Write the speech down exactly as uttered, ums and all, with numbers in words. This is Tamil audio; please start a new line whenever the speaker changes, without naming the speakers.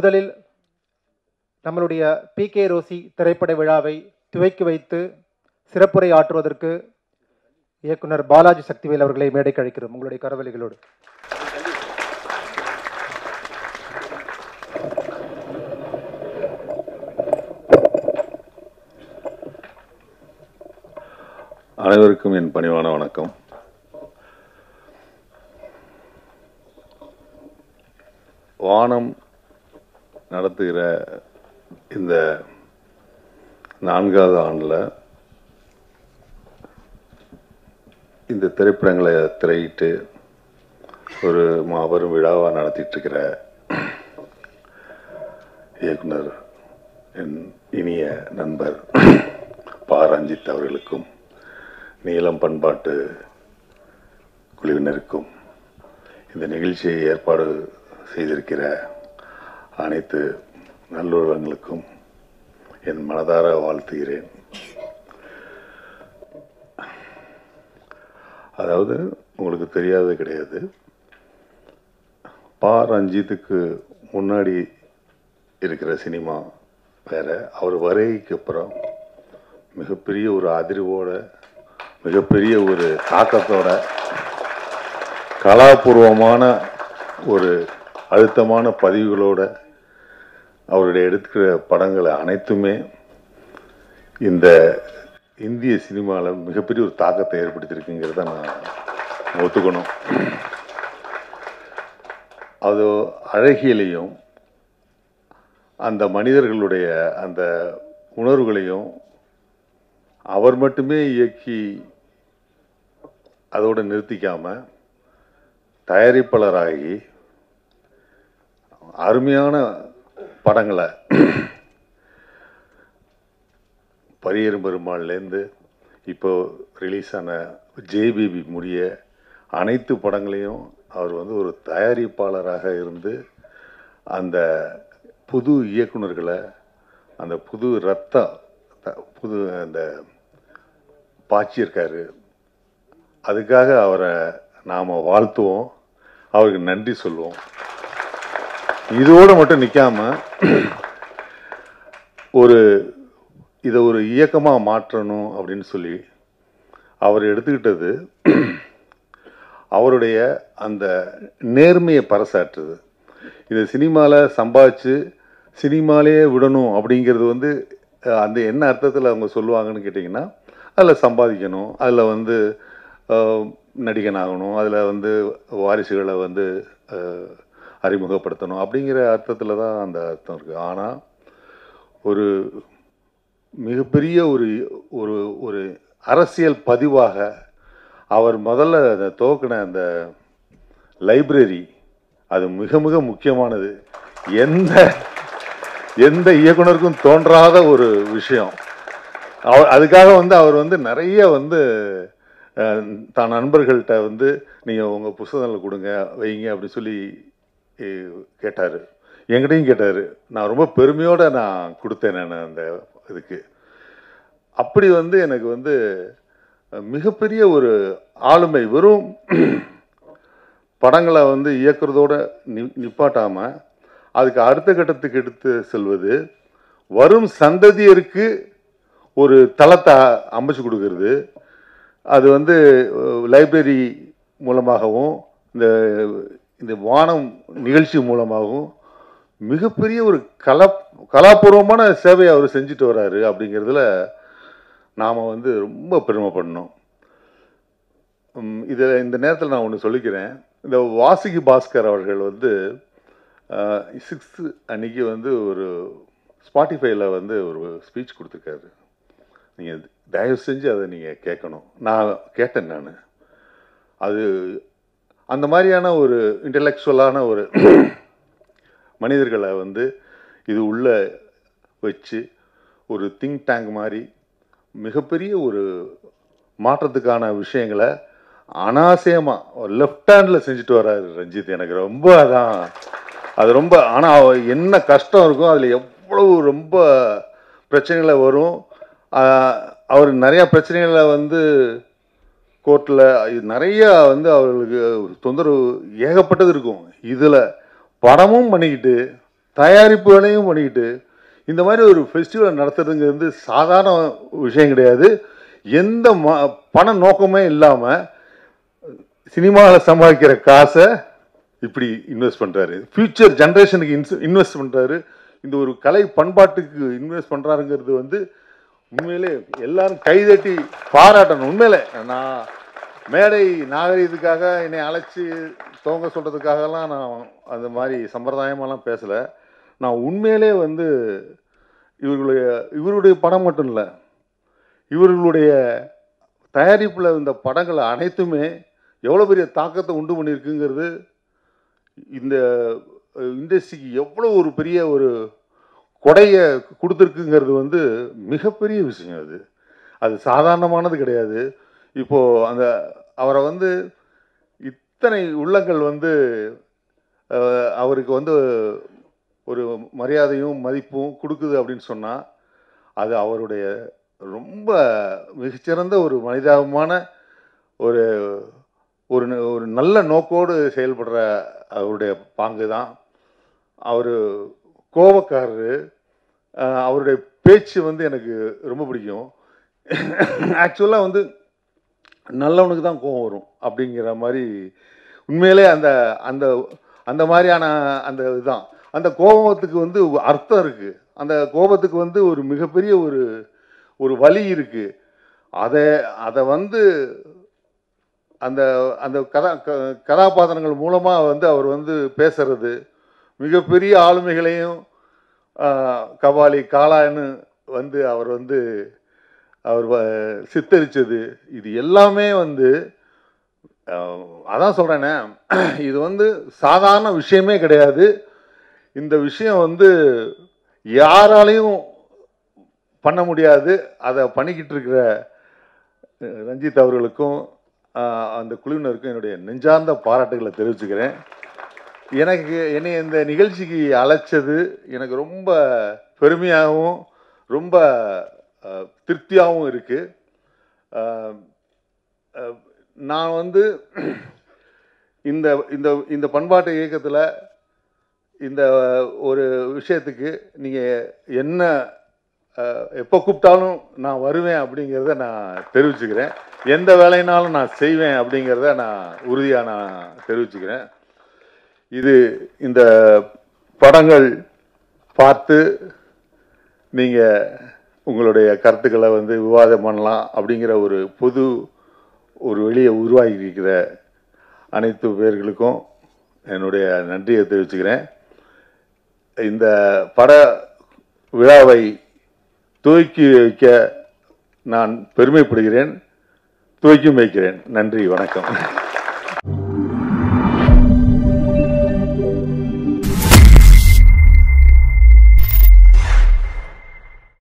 முதலில் நம்மளுடைய பி கே ரோசி திரைப்பட விழாவை துவக்கி வைத்து சிறப்புரை ஆற்றுவதற்கு இயக்குனர் பாலாஜி சக்திவேல் அவர்களை மேடைக்கு அழைக்கிறோம். உங்களுடைய கரவொலிகளோடு.
அனைவருக்கும் என் பணிவான வணக்கம். வானம் நடத்துகிற இந்த நான்காவது ஆண்டில் இந்த திரைப்படங்களை திரையிட்டு ஒரு மாபெரும் விழாவாக நடத்திட்டு இருக்கிற இயக்குனர் என் இனிய நண்பர் பா ரஞ்சித் அவர்களுக்கும் நீலம் பண்பாட்டு குழுவினருக்கும் இந்த நிகழ்ச்சியை ஏற்பாடு செய்திருக்கிற அனைத்து நல்லுறவங்களுக்கும் என் மனதார வாழ்த்துகிறேன். அதாவது உங்களுக்கு தெரியாதது கிடையாது, பா ரஞ்சித்துக்கு முன்னாடி இருக்கிற சினிமா வேற, அவர் வருகைக்கு அப்புறம் மிகப்பெரிய ஒரு அதிர்வோட மிகப்பெரிய ஒரு தாக்கத்தோட கலாபூர்வமான ஒரு அழுத்தமான பதிவுகளோட அவருடைய எடுக்கிற படங்களை அனைத்துமே இந்த இந்திய சினிமாவில் மிகப்பெரிய ஒரு தாக்கத்தை ஏற்படுத்தியிருக்குங்கிறத நான் ஒத்துக்கணும். அது அழகியலையும் அந்த மனிதர்களுடைய அந்த உணர்வுகளையும் அவர் மட்டுமே இயக்கி அதோடு நிறுத்திக்காம தயாரிப்பாளராகி அருமையான படங்களை பரியரும் பெருமாள்லேருந்து இப்போ ரிலீஸ் ஆன ஜேபிபி முடிய அனைத்து படங்களையும் அவர் வந்து ஒரு தயாரிப்பாளராக இருந்து அந்த புது இயக்குனர்களை அந்த புது ரத்த புது அந்த பாய்ச்சியிருக்காரு. அதுக்காக அவரை நாம் வாழ்த்துவோம், அவருக்கு நன்றி சொல்லுவோம். இதோடு மட்டும் நிற்காம ஒரு இதை ஒரு இயக்கமாக மாற்றணும் அப்படின்னு சொல்லி அவர் எடுத்துக்கிட்டது அவருடைய அந்த நேர்மையை பறைசாற்றுது. இதை சினிமாவில் சம்பாதிச்சு சினிமாலே விடணும் அப்படிங்கிறது வந்து அந்த என்ன அர்த்தத்தில் அவங்க சொல்லுவாங்கன்னு கேட்டிங்கன்னா, அதில் சம்பாதிக்கணும், அதில் வந்து நடிகன் ஆகணும், அதில் வந்து வாரிசுகளை வந்து அறிமுகப்படுத்தணும் அப்படிங்கிற அர்த்தத்தில் தான் அந்த அர்த்தம் இருக்குது. ஆனால் ஒரு மிகப்பெரிய ஒரு ஒரு ஒரு அரசியல் பதிவாக அவர் முதல்ல அந்த துவக்கின அந்த லைப்ரரி அது மிக மிக முக்கியமானது. எந்த எந்த இயக்குனருக்கும் தோன்றாத ஒரு விஷயம். அவர் அதுக்காக வந்து அவர் வந்து நிறைய வந்து தான் நண்பர்கள்ட்ட வந்து நீங்கள் உங்கள் புத்தகங்கள் கொடுங்க வைங்க அப்படின்னு சொல்லி கேட்டார். என்கிட்டையும் கேட்டார். நான் ரொம்ப பெருமையோடு நான் கொடுத்தேன் நான் அந்த இதுக்கு. அப்படி வந்து எனக்கு வந்து மிகப்பெரிய ஒரு ஆளுமை, வெறும் படங்களை வந்து இயக்குறதோடு நி நிப்பாட்டாமல் அதுக்கு அடுத்த கட்டத்துக்கு எடுத்து செல்வது, வரும் சந்ததியருக்கு ஒரு தளத்தை அமைச்சு கொடுக்கறது. அது வந்து லைப்ரரி மூலமாகவும் இந்த இந்த வானம் நிகழ்ச்சி மூலமாகவும் மிகப்பெரிய ஒரு கலா கலாபூர்வமான சேவையை அவர் செஞ்சுட்டு வர்றாரு. அப்படிங்கிறதுல நாம் வந்து ரொம்ப பெருமைப்படணும். இதில் இந்த நேரத்தில் நான் ஒன்று சொல்லிக்கிறேன். இந்த வாசுகி பாஸ்கர் அவர்கள் வந்து சிக்ஸ்த்து அன்னைக்கு வந்து ஒரு ஸ்பாட்டிஃபைல வந்து ஒரு ஸ்பீச் கொடுத்துருக்காரு. நீங்கள் தயவு செஞ்சு அதை நீங்கள் கேட்கணும். நான் கேட்டேன். நான் அது அந்த மாதிரியான ஒரு இன்டலெக்சுவலான ஒரு மனிதர்களை வந்து இது உள்ள வச்சு ஒரு திங்க் டேங்க் மாதிரி மிகப்பெரிய ஒரு மாற்றத்துக்கான விஷயங்களை அனாவசியமாக லெஃப்ட் ஹேண்டில் செஞ்சுட்டு வர்றாரு ரஞ்சித். எனக்கு ரொம்ப அதான் அது ரொம்ப, ஆனால் என்ன கஷ்டம் இருக்கும், அதில் எவ்வளவு ரொம்ப பிரச்சனைகளை வரும். அவர் நிறையா பிரச்சனைகளை வந்து கோர்ட்டில் நிறையா வந்து அவர்களுக்கு தொந்தரவு ஏகப்பட்டது இருக்கும். இதில் படமும் பண்ணிக்கிட்டு தயாரிப்புகளையும் பண்ணிக்கிட்டு இந்த மாதிரி ஒரு ஃபெஸ்டிவல் நடத்துறதுங்கிறது சாதாரண விஷயம் கிடையாது. எந்த ம பண நோக்கமே இல்லாமல் சினிமாவில் சம்பாதிக்கிற காசை இப்படி இன்வெஸ்ட் பண்ணுறாரு, ஃபியூச்சர் ஜென்ரேஷனுக்கு இன்ஸ் இன்வெஸ்ட் பண்ணுறாரு, இந்த ஒரு கலை பண்பாட்டுக்கு இன்வெஸ்ட் பண்ணுறாருங்கிறது வந்து உண்மையிலே எல்லாரும் கைதட்டி பாராட்டணும். உண்மையிலே நான் மேடை நாகரீகத்துக்காக என்னை அழைச்சி துவங்க சொல்கிறதுக்காகலாம் நான் அந்த மாதிரி சம்பிரதாயமெல்லாம் பேசலை. நான் உண்மையிலே வந்து இவர்களுடைய இவருடைய படம் மட்டும் இல்லை, இவர்களுடைய தயாரிப்பில் இந்த படங்கள் அனைத்துமே எவ்வளோ பெரிய தாக்கத்தை உண்டு பண்ணியிருக்குங்கிறது, இந்த இண்டஸ்ட்ரிக்கு எவ்வளோ ஒரு பெரிய ஒரு கொடையை கொடுத்துருக்குங்கிறது வந்து மிகப்பெரிய விஷயம். அது அது சாதாரணமானது கிடையாது. இப்போது அந்த அவரை வந்து இத்தனை உள்ளங்கள் வந்து அவருக்கு வந்து ஒரு மரியாதையும் மதிப்பும் கொடுக்குது அப்படின்னு சொன்னால் அது அவருடைய ரொம்ப மிகச்சிறந்த ஒரு மனிதாபமான ஒரு ஒரு ஒரு நல்ல நோக்கோடு செயல்படுற அவருடைய பாங்கு தான். அவர் கோபக்காரரு, அவருடைய பேச்சு வந்து எனக்கு ரொம்ப பிடிக்கும். ஆக்சுவலாக வந்து நல்லவனுக்கு தான் கோபம் வரும் அப்படிங்கிற மாதிரி உண்மையிலே அந்த அந்த அந்த மாதிரியான அந்த இதுதான். அந்த கோபத்துக்கு வந்து அர்த்தம் இருக்குது, அந்த கோபத்துக்கு வந்து ஒரு மிகப்பெரிய ஒரு ஒரு வலி இருக்குது. அதை அதை வந்து அந்த அந்த கதா கதாபாத்திரங்கள் மூலமாக வந்து அவர் வந்து பேசுறது, மிகப்பெரிய ஆளுமைகளையும் கபாலி காளான்னு வந்து அவர் வந்து அவர் சித்தரித்தது, இது எல்லாமே வந்து அதான் சொல்கிறேனே, இது வந்து சாதாரண விஷயமே கிடையாது. இந்த விஷயம் வந்து யாராலையும் பண்ண முடியாது. அதை பண்ணிக்கிட்டு இருக்கிற ரஞ்சித் அவர்களுக்கும் அந்த குழுவினருக்கும் என்னுடைய நெஞ்சார்ந்த பாராட்டுகளை தெரிவிச்சுக்கிறேன். எனக்கு என்னை இந்த நிகழ்ச்சிக்கு அழைச்சது எனக்கு ரொம்ப பெருமையாகவும் ரொம்ப திருப்தியாகவும் இருக்குது. நான் வந்து இந்த இந்த இந்த பண்பாட்டு இயக்கத்தில் இந்த ஒரு விஷயத்துக்கு நீங்கள் என்ன எப்போ கூப்பிட்டாலும் நான் வருவேன் அப்படிங்கிறத நான் தெரிவிச்சுக்கிறேன். எந்த வேலைனாலும் நான் செய்வேன் அப்படிங்கிறத நான் உறுதியாக நான் தெரிவிச்சுக்கிறேன். இது இந்த படங்கள் பார்த்து நீங்கள் உங்களுடைய கருத்துக்களை வந்து விவாதம் பண்ணலாம் அப்படிங்கிற ஒரு பொது ஒரு வெளியே உருவாகி இருக்கிற அனைத்து பேர்களுக்கும் என்னுடைய நன்றியை தெரிவிச்சுக்கிறேன். இந்த பட விழாவை துவக்கி வைக்க நான் பெருமைப்படுகிறேன், துவக்கி வைக்கிறேன். நன்றி, வணக்கம்.